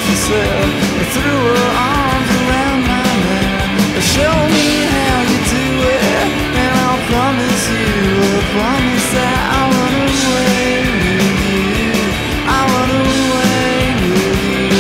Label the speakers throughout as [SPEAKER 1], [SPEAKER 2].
[SPEAKER 1] she said. Threw her arms around my neck. Show me how you do it, and I'll promise you a promise that I'll run away with you. I'll run away with you.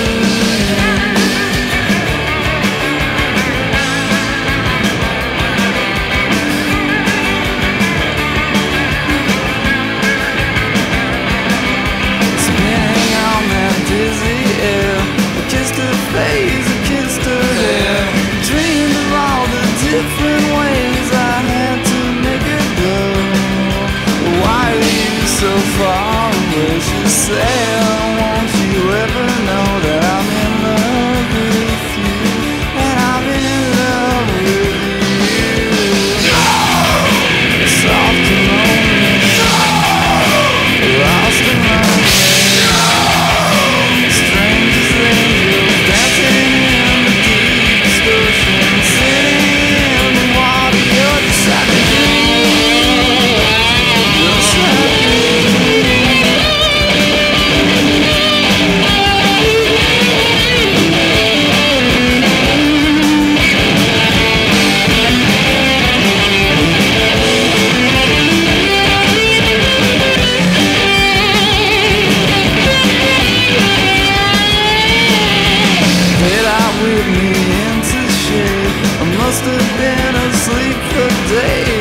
[SPEAKER 1] Spinning on that dizzy air, I kissed her face, I kissed her hair. Dreamed of all the different ways I had to make it go. Why are you so far away? She said, won't you ever know that I'm in love with you, and I'm in love with you. Soft and lonely, lost and lonely, strangers angels dancing in the deepest ocean, sitting in the water. You're beside me, you're beside me. Get out with me into shade. I must have been asleep for days.